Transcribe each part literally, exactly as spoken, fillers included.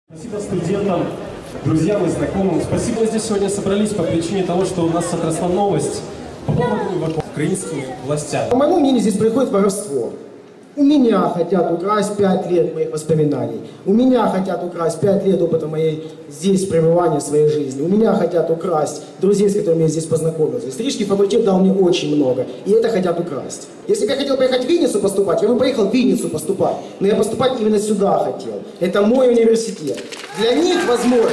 Спасибо студентам, друзьям и знакомым. Спасибо, мы здесь сегодня собрались по причине того, что у нас отросла новость по поводу украинских властям. По моему мнению, здесь происходит воровство. У меня хотят украсть пять лет моих воспоминаний. У меня хотят украсть пять лет опыта моей здесь пребывания, своей жизни. У меня хотят украсть друзей, с которыми я здесь познакомился. Исторический факультет дал мне очень много, и это хотят украсть. Если бы я хотел поехать в Винницу поступать, я бы поехал в Винницу поступать. Но я поступать именно сюда хотел. Это мой университет. Для них возможно...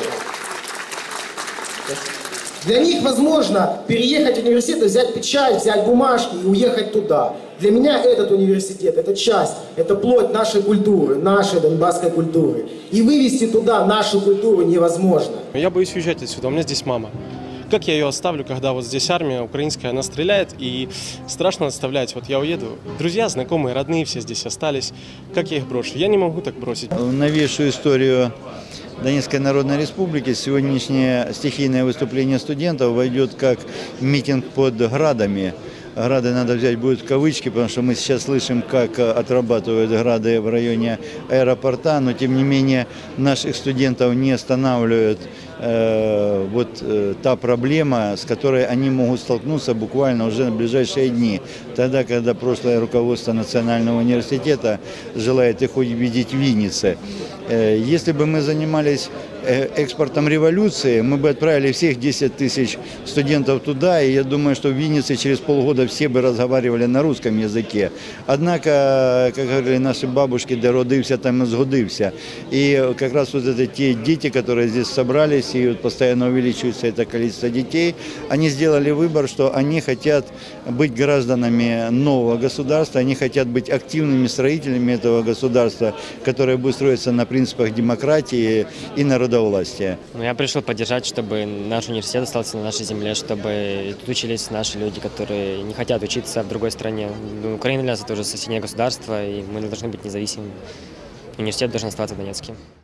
Для них возможно переехать в университет, взять печать, взять бумажки и уехать туда. Для меня этот университет, это часть, это плоть нашей культуры, нашей донбасской культуры. И вывести туда нашу культуру невозможно. Я боюсь уезжать отсюда, у меня здесь мама. Как я ее оставлю, когда вот здесь армия украинская, она стреляет, и страшно оставлять. Вот я уеду, друзья, знакомые, родные все здесь остались. Как я их брошу? Я не могу так бросить. Новейшую историю Донецкой Народной Республики сегодняшнее стихийное выступление студентов войдет как митинг под градами. Грады надо взять будет в кавычки, потому что мы сейчас слышим, как отрабатывают грады в районе аэропорта, но тем не менее наших студентов не останавливает э, вот э, та проблема, с которой они могут столкнуться буквально уже на ближайшие дни. Тогда, когда прошлое руководство Национального университета желает их увидеть в Виннице. Э, если бы мы занимались экспортом революции, мы бы отправили всех десять тысяч студентов туда, и я думаю, что в Виннице через полгода все бы разговаривали на русском языке. Однако, как говорили наши бабушки, да родився, там и сгодився. И как раз вот это те дети, которые здесь собрались, и вот постоянно увеличивается это количество детей, они сделали выбор, что они хотят быть гражданами нового государства, они хотят быть активными строителями этого государства, которое будет строиться на принципах демократии и народовластия. Я пришел поддержать, чтобы наш университет остался на нашей земле, чтобы тут учились наши люди, которые не хотят учиться в другой стране. Украина для нас это уже соседнее государство, и мы должны быть независимыми. Университет должен оставаться донецким.